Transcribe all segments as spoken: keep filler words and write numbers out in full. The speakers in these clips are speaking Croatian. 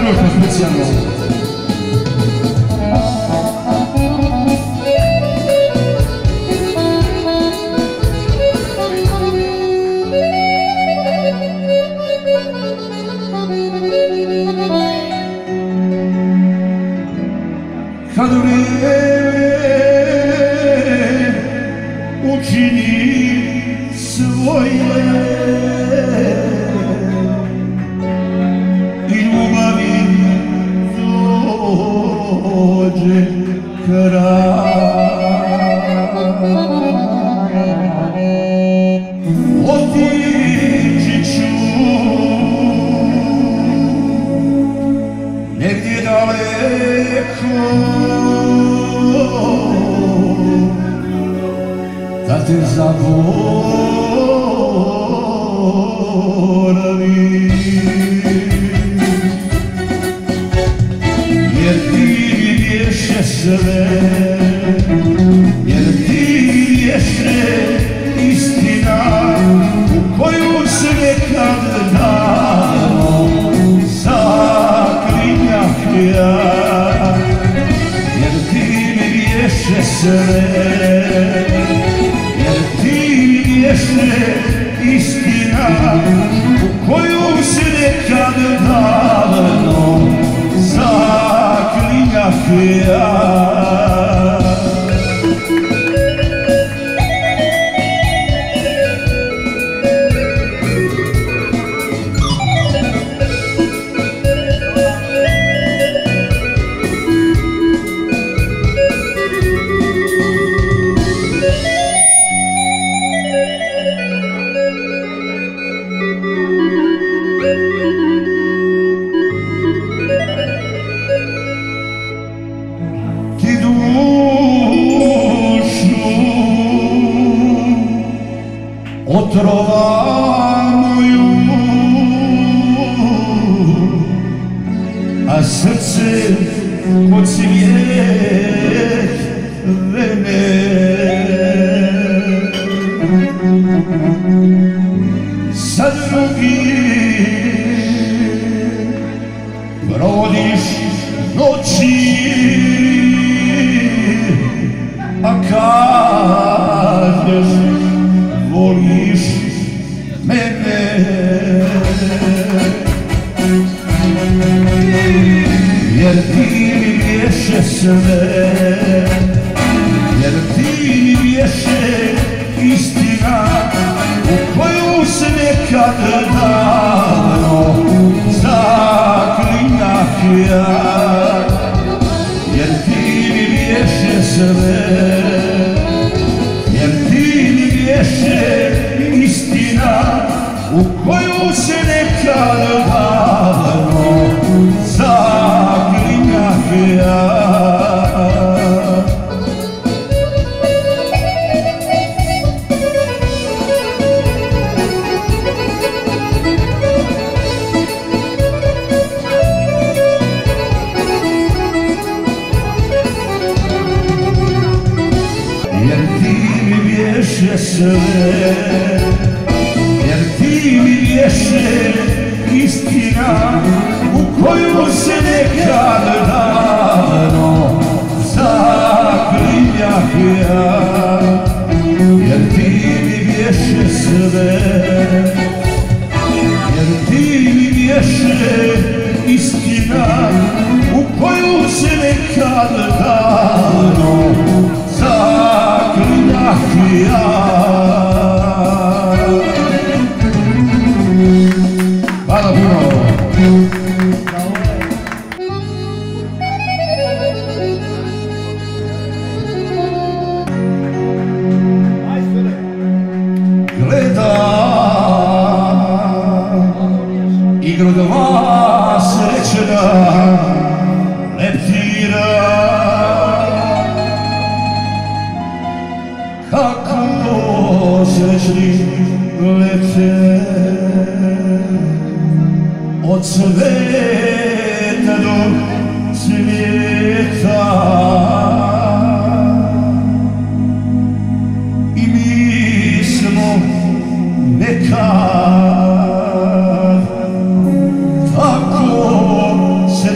društvo specijalno. Kad vrijeme učini svoje i ljubavi dođe kraj, otići ću negdje daleko da te zaboravim, jer ti mi bješe sve, jer ti mi bješe istina u koju se nekad davno zaklinjah ja, jer ti mi bješe sve, bješe istina u koju se nekad davno zaklinjah ja. Otrova moju, a srce ko cvijet vene, sad drugi provodiš noći, a kažeš voliš mene, jer ti mi bješe sve, jer ti mi bješe istina u koju se nekad davno zaklinjah ja, jer ti mi bješe sve, jer ti mi bješe istina u koju se nekad davno zaklinjah ja. Jer ti mi bješe sve, jer ti mi bješe istina u koju se nekad davno zaklinjah ja, jer ti mi bješe sve, jer ti mi bješe istina u koju se nekad davno zaklinjah ja. Hvala puno. Gledam igru dva srećena leptira, kako srećni lete od sveta do svijeta, i mi smo nekad tako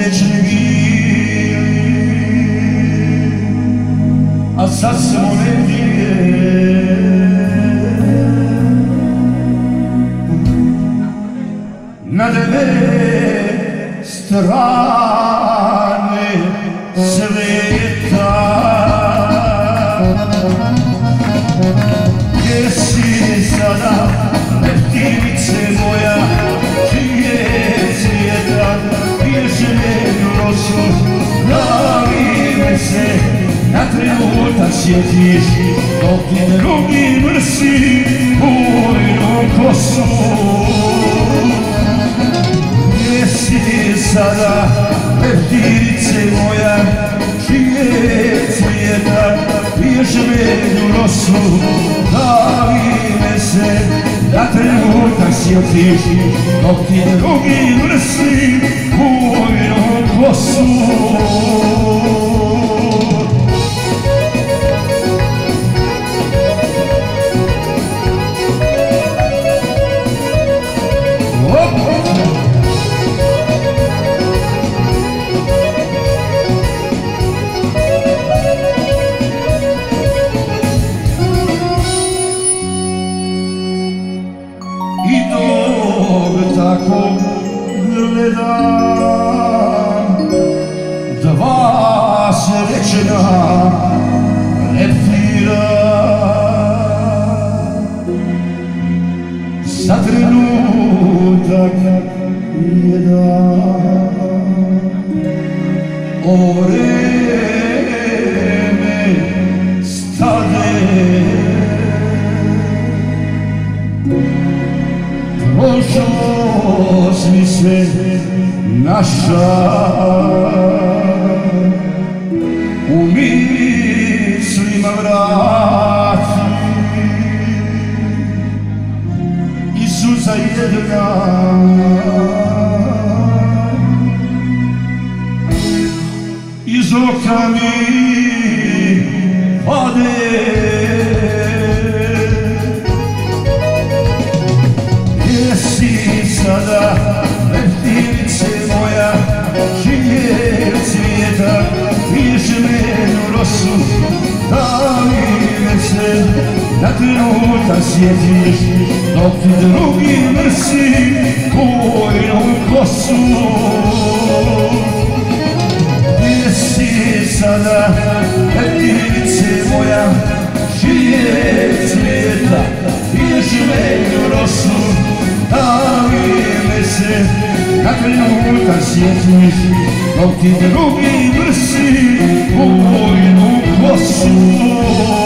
sad smo negdje na dve strane sveta. Gdje si sada, leptirice moja, čije cvjeta bježne rosu, da li me se na trenutak sjetiš, dok ti drugi mrsi bujnu kosu. Gdje si sada, leptirice moja, čije cvjeta bježne rosu, da li me se na trenutak sjetiš, dok ti drugi mrsi bujnu kosu. I dok tako gledam dva srećena leptira, za trenutak jedan ovo vreme stade. Prošlost mi se naša u mislima vrati i suza jedna iz oka mi pade. Sada, leptirice moja, čije cvjeta bježnu rosu, da li me se na trenutak sjetiš, dok ti drugi mrsi bujnu kosu. Gdje si sada, leptirice moja, čije cvjeta bježnu rosu, da li me se na trenutak sjetiš, dok ti drugi mrsi bujnu kosu.